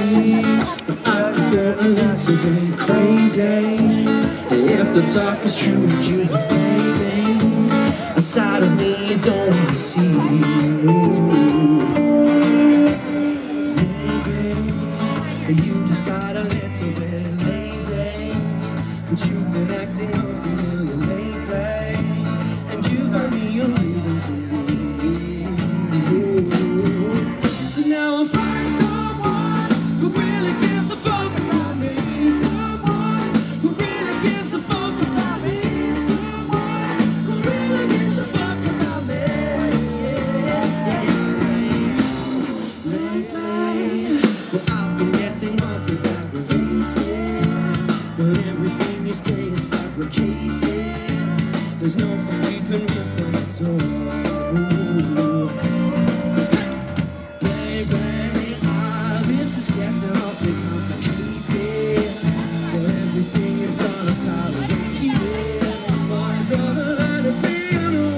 but I could go a little bit crazy if the talk is true that you have, baby, a side of me you don't want to see. Baby, you just got a little bit lazy, but you've been acting unfamiliar lately, and you've had me a reason to leave. So now I'm finding someone who really gives a fuck about me, someone who really gives a fuck about me, someone who really gives a fuck about me. Lately, well, I've been getting awfully aggravated when everything you say is fabricated. There's no frequent difference at all. Baby, this is getting awfully complicated. For everything you've done, I'm tolerated. But I'd rather let it be in a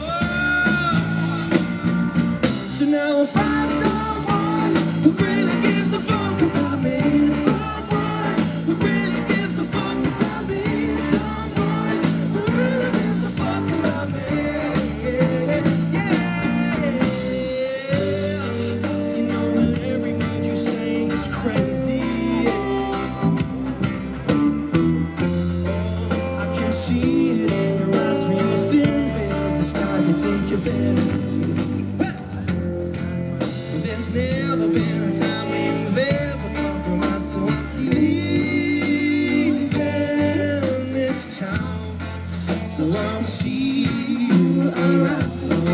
war. So now I'll find someone who really gives a fuck about me, someone who really gives a fuck about me, someone who really gives a fuck about me. You know that every word you say is crazy. I can see it in your eyes through the thin veil disguise. I think you're better. There's never been a time when you've ever compromised, so I'm leaving this town. So I'll see you around.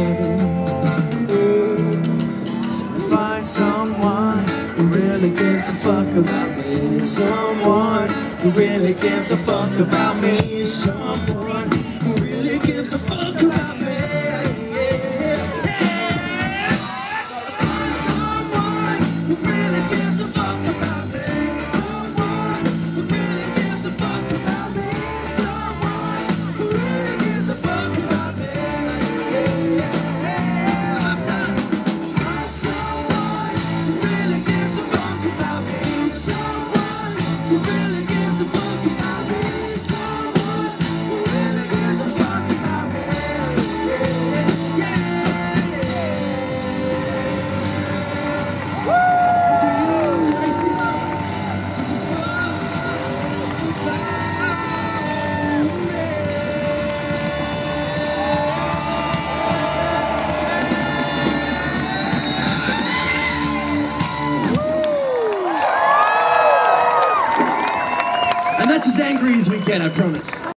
Find someone who really gives a fuck about me, someone who really gives a fuck about me, someone who really gives a fuck about me. Someone who really gives a fuck about me, someone who really gives a fuck about me, someone who really gives a fuck about me. Someone who really gives a fuck about me, someone who really gives a fuck about me, someone who really gives a fuck about me. And that's as angry as we get, I promise.